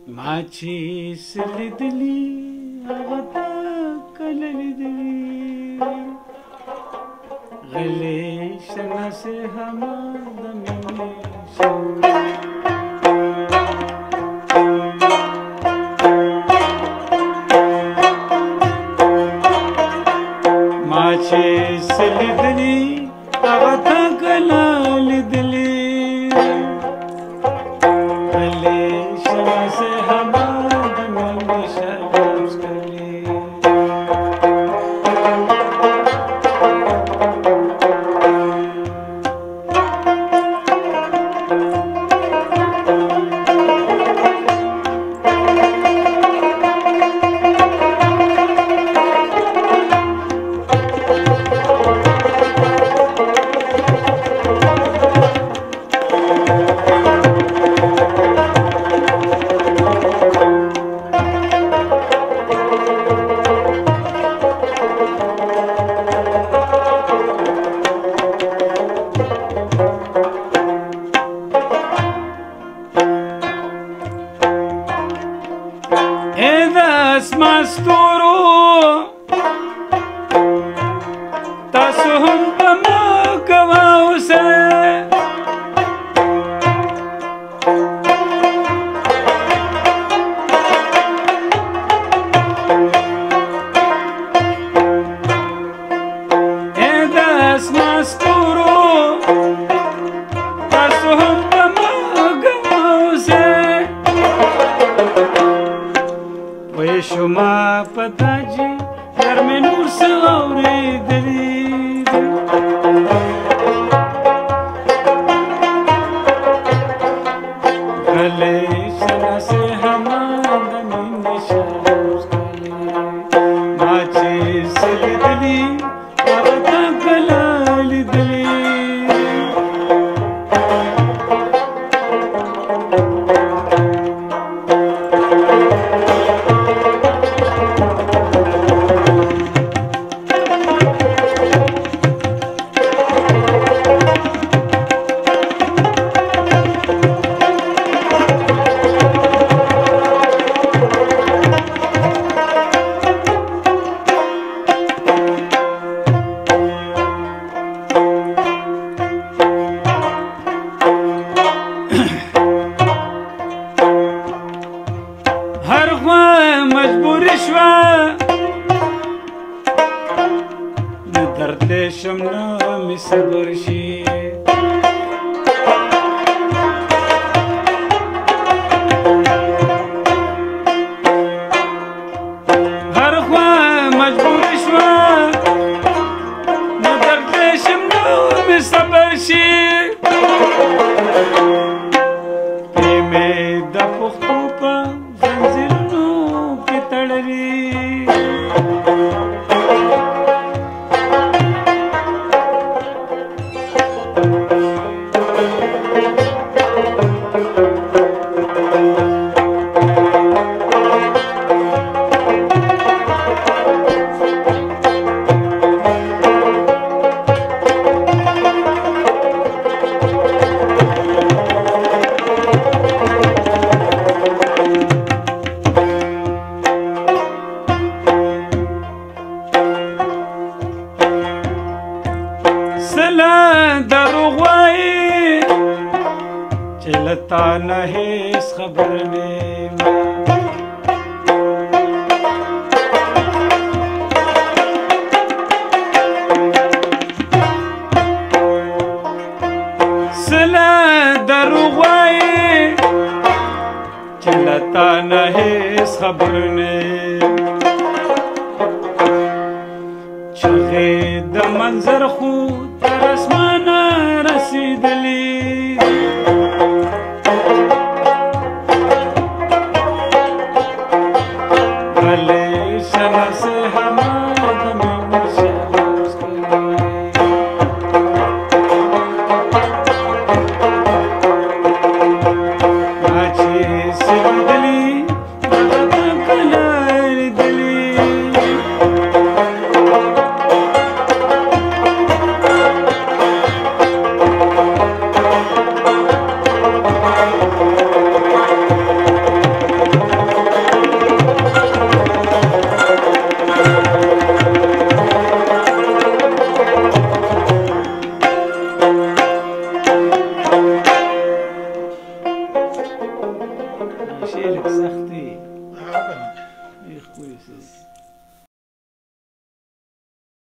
ما چې سلیدلی هغه تا کله لیدلی غلی شناسې هما د مینې ما چې سلیدلی هغه تا کله لیدلی مستورو تاسو هم په ما کوه اوسه د اسماستورو تاسو هم په ما کوه اوسه وی شما پتا جی در میں نور سے اوریدلی گلے شنا سے ہما دمین شاوز کلی ما چی سلیدلی آتا کلا لیدلی مجبوری شوا نه درته شم نه می صبر شي هر خوا مجبوری شوا نه درته شم نه می صبر شي پریمه د پښتو په زنځیرونو کې تړلي سلا دروغ وایي چې له تا نه هېڅ خبر نیم سلا دروغ وایي چې له تا نه هېڅ خبر نیم چغې د منظر خو تر اسمانه رسیدلی غلی شنه سے هما د مینې شاوز کلی ما چې سلیدلی هغه تا کله لیدلی असते. हा का? एक पुरीचे.